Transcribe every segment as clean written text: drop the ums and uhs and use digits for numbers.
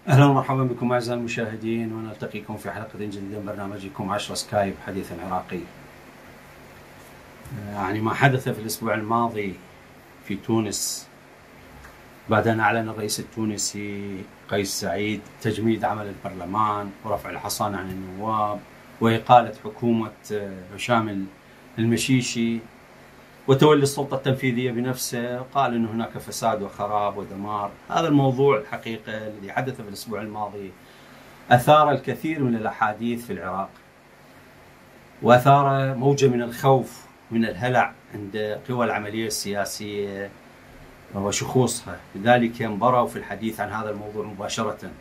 أهلا ومرحبا بكم أعزائي المشاهدين، ونلتقيكم في حلقة جديدة من برنامجكم 10 سكايب حديث عراقي. ما حدث في الأسبوع الماضي في تونس بعد أن أعلن الرئيس التونسي قيس سعيد تجميد عمل البرلمان ورفع الحصانة عن النواب وإقالة حكومة هشام المشيشي وتولي السلطة التنفيذية بنفسه، قال أن هناك فساد وخراب ودمار. هذا الموضوع الحقيقة الذي حدث في الأسبوع الماضي أثار الكثير من الأحاديث في العراق، وأثار موجة من الخوف من الهلع عند قوى العملية السياسية وشخوصها، لذلك انبروا في الحديث عن هذا الموضوع مباشرة.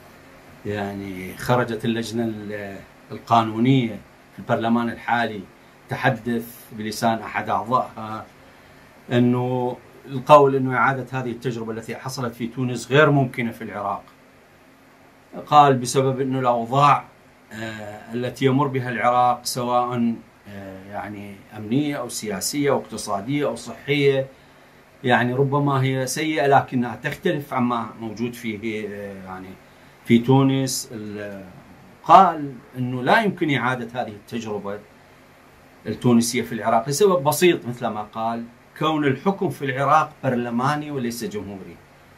خرجت اللجنة القانونية في البرلمان الحالي تحدث بلسان أحد أعضائها أنه القول أنه إعادة هذه التجربة التي حصلت في تونس غير ممكنة في العراق. قال بسبب أنه الأوضاع التي يمر بها العراق سواء أمنية أو سياسية أو اقتصادية أو صحية ربما هي سيئة، لكنها تختلف عما موجود فيه في تونس. قال أنه لا يمكن إعادة هذه التجربة التونسية في العراق لسبب بسيط، مثل ما قال: كون الحكم في العراق برلماني وليس جمهوري،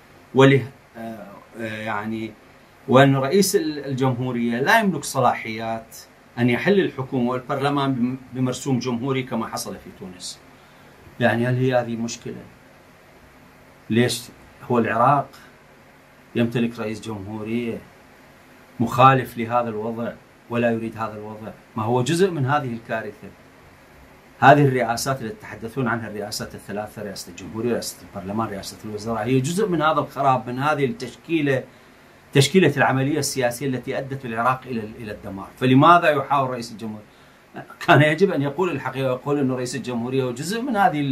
وأن رئيس الجمهورية لا يملك صلاحيات أن يحل الحكومة والبرلمان بمرسوم جمهوري كما حصل في تونس. هل هي هذه المشكلة؟ ليش هو العراق يمتلك رئيس جمهورية مخالف لهذا الوضع ولا يريد هذا الوضع؟ ما هو جزء من هذه الكارثة. هذه الرئاسات التي تتحدثون عنها، الرئاسات الثلاثة، رئاسة الجمهورية، رئاسة البرلمان، رئاسة الوزراء، هي جزء من هذا الخراب، من هذه تشكيلة العملية السياسية التي أدت العراق إلى الدمار. فلماذا يحاول رئيس الجمهورية؟ كان يجب أن يقول الحقيقة، ويقول أنه رئيس الجمهورية هو جزء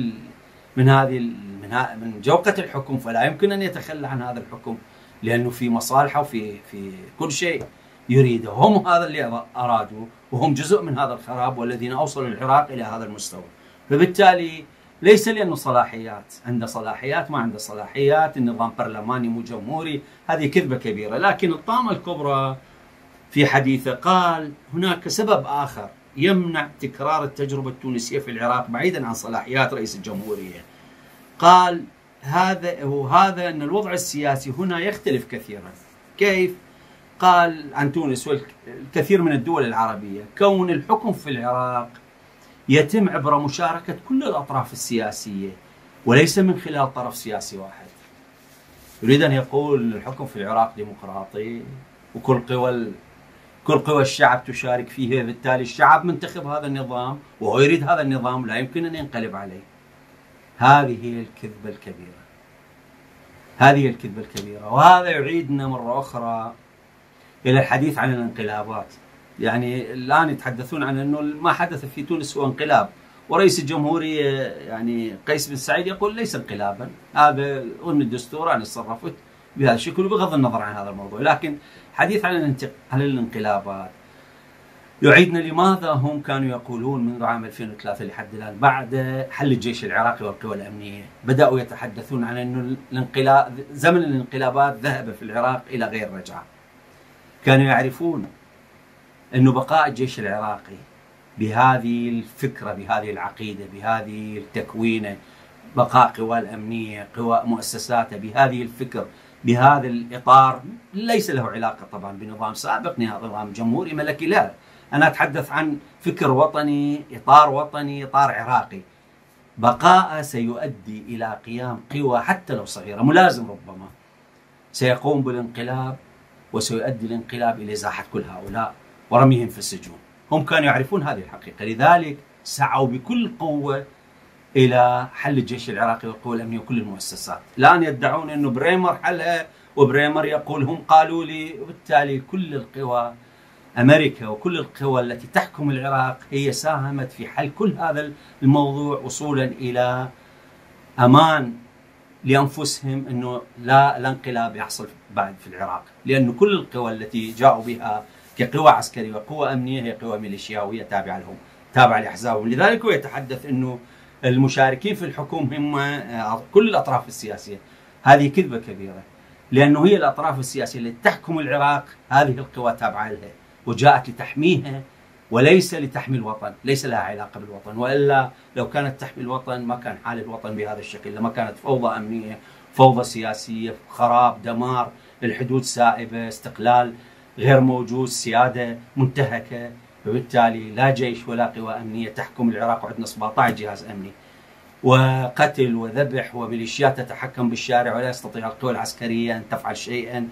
من جوقة الحكم، فلا يمكن أن يتخلى عن هذا الحكم، لأنه في مصالحه وفي كل شيء يريده. هم هذا اللي أرادوا، وهم جزء من هذا الخراب والذين أوصلوا العراق إلى هذا المستوى. فبالتالي ليس لأنه صلاحيات، عنده صلاحيات، ما عنده صلاحيات، النظام برلماني مو جمهوري، هذه كذبة كبيرة. لكن الطامة الكبرى في حديثه قال هناك سبب آخر يمنع تكرار التجربة التونسية في العراق بعيدا عن صلاحيات رئيس الجمهورية. قال هذا أن الوضع السياسي هنا يختلف كثيرا. كيف؟ قال عن تونس والكثير من الدول العربية: كون الحكم في العراق يتم عبر مشاركة كل الأطراف السياسية وليس من خلال طرف سياسي واحد. يريد أن يقول الحكم في العراق ديمقراطي وكل قوى الشعب تشارك فيه، بالتالي الشعب منتخب هذا النظام وهو يريد هذا النظام، لا يمكن أن ينقلب عليه. هذه هي الكذبة الكبيرة. وهذا يعيدنا مرة أخرى إلى الحديث عن الانقلابات. الآن يتحدثون عن أنه ما حدث في تونس هو انقلاب، ورئيس الجمهورية قيس بن سعيد يقول ليس انقلابا، هذا ضمن الدستور، أنا تصرفت بهذا الشكل بغض النظر عن هذا الموضوع. لكن حديث عن الانقلابات يعيدنا لماذا هم كانوا يقولون منذ عام 2003 لحد الآن بعد حل الجيش العراقي والقوى الأمنية بدأوا يتحدثون عن أنه زمن الانقلابات ذهب في العراق إلى غير رجعة. كانوا يعرفون أنه بقاء الجيش العراقي بهذه الفكرة، بهذه العقيدة، بهذه التكوينة، بقاء قوى الأمنية، قوى مؤسساته بهذه الفكر، بهذا الإطار، ليس له علاقة طبعا بنظام سابق، نظام جمهوري ملكي، لا. أنا أتحدث عن فكر وطني، إطار عراقي. بقاء سيؤدي إلى قيام قوى حتى لو صغيرة، ملازم ربما، سيقوم بالانقلاب وسيؤدي الانقلاب إلى إزاحة كل هؤلاء ورميهم في السجون. هم كانوا يعرفون هذه الحقيقة، لذلك سعوا بكل قوة إلى حل الجيش العراقي والقوى الأمنية وكل المؤسسات. الآن يدعون أنه بريمر حلها، وبريمر يقول هم قالوا لي، وبالتالي كل القوى، أمريكا وكل القوى التي تحكم العراق هي ساهمت في حل كل هذا الموضوع وصولا إلى أمان لأنفسهم، أنه لا انقلاب يحصل بعد في العراق، لأن كل القوى التي جاءوا بها كقوى عسكرية وقوى أمنية هي قوى ميليشياوية تابعة لهم، تابعة لأحزابهم. لذلك هو يتحدث أنه المشاركين في الحكم هم كل الأطراف السياسية. هذه كذبة كبيرة. لأنه هي الأطراف السياسية التي تحكم العراق هذه القوى تابعة لها وجاءت لتحميها وليس لتحمي الوطن، ليس لها علاقة بالوطن، وإلا لو كانت تحمي الوطن ما كان حال الوطن بهذا الشكل، لما كانت فوضى أمنية، فوضى سياسية، خراب، دمار، الحدود سائبة، استقلال غير موجود، سيادة منتهكة، فبالتالي لا جيش ولا قوى أمنية تحكم العراق، وعندنا 17 جهاز أمني، وقتل وذبح وميليشيات تتحكم بالشارع، ولا يستطيع القوى العسكرية أن تفعل شيئا،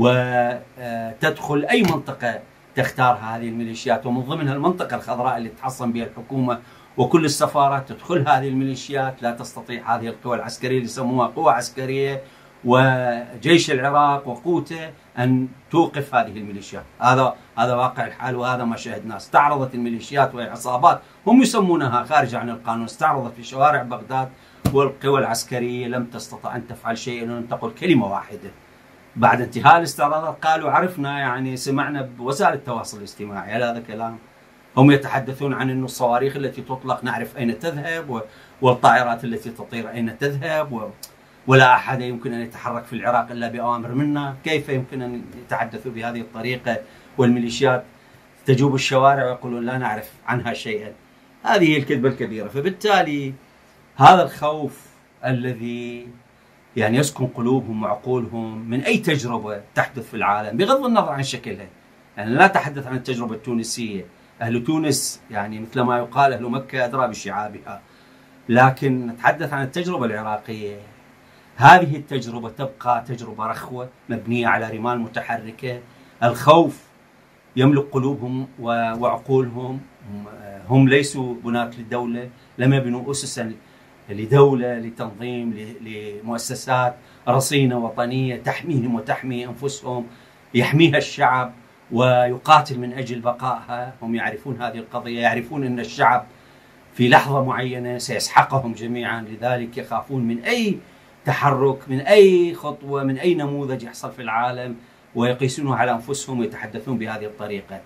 وتدخل أي منطقة تختارها هذه الميليشيات، ومن ضمنها المنطقة الخضراء اللي تحصن بها الحكومة وكل السفارات تدخل هذه الميليشيات. لا تستطيع هذه القوى العسكرية اللي يسموها قوى عسكرية وجيش العراق وقوته أن توقف هذه الميليشيات. هذا واقع الحال، وهذا ما شاهدناه. استعرضت الميليشيات وعصابات هم يسمونها خارجة عن القانون، استعرضت في شوارع بغداد، والقوى العسكرية لم تستطع أن تفعل شيئا ولم تقل كلمة واحدة. بعد انتهاء الاستعراضات قالوا عرفنا، يعني سمعنا بوسائل التواصل الاجتماعي، هل هذا كلام؟ هم يتحدثون عن أن الصواريخ التي تطلق نعرف أين تذهب، والطائرات التي تطير أين تذهب، ولا أحد يمكن أن يتحرك في العراق إلا بأوامر منا. كيف يمكن أن يتحدثوا بهذه الطريقة والميليشيات تجوب الشوارع ويقولون لا نعرف عنها شيئا؟ هذه هي الكذبة الكبيرة. فبالتالي هذا الخوف الذي يعني يسكن قلوبهم وعقولهم من أي تجربة تحدث في العالم بغض النظر عن شكلها. يعني لا أتحدث عن التجربة التونسية، أهل تونس يعني مثل ما يقال أهل مكة أدرى بشعابها، لكن نتحدث عن التجربة العراقية. هذه التجربة تبقى تجربة رخوة مبنية على رمال متحركة. الخوف يملك قلوبهم وعقولهم. هم ليسوا بناة للدولة، لم يبنوا أسسا لدولة، لتنظيم، لمؤسسات رصينة وطنية تحميهم وتحمي أنفسهم، يحميها الشعب ويقاتل من أجل بقائها. هم يعرفون هذه القضية، يعرفون أن الشعب في لحظة معينة سيسحقهم جميعا، لذلك يخافون من أي تحرك، من أي خطوة، من أي نموذج يحصل في العالم، ويقيسونه على أنفسهم ويتحدثون بهذه الطريقة.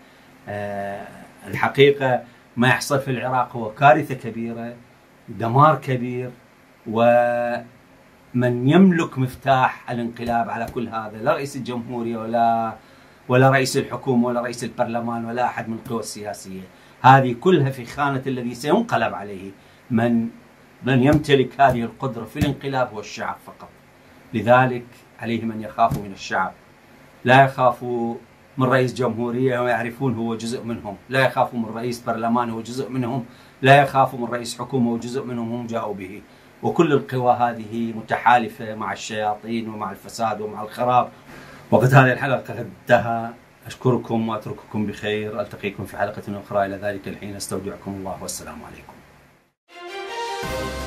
الحقيقة ما يحصل في العراق هو كارثة كبيرة، دمار كبير، ومن يملك مفتاح الانقلاب على كل هذا لا رئيس الجمهورية ولا رئيس الحكومة ولا رئيس البرلمان ولا أحد من القوى السياسية. هذه كلها في خانة الذي سينقلب عليه. من يمتلك هذه القدرة في الانقلاب هو الشعب فقط. لذلك عليهم أن يخافوا من الشعب، لا يخافوا من رئيس جمهورية ويعرفون هو جزء منهم، لا يخافوا من رئيس برلمان هو جزء منهم، لا يخافوا من رئيس حكومة وجزء منهم هم جاءوا به. وكل القوى هذه متحالفة مع الشياطين ومع الفساد ومع الخراب. وقد هذه الحلقة قد انتهى. أشكركم وأترككم بخير، ألتقيكم في حلقة أخرى. إلى ذلك الحين أستودعكم الله والسلام عليكم.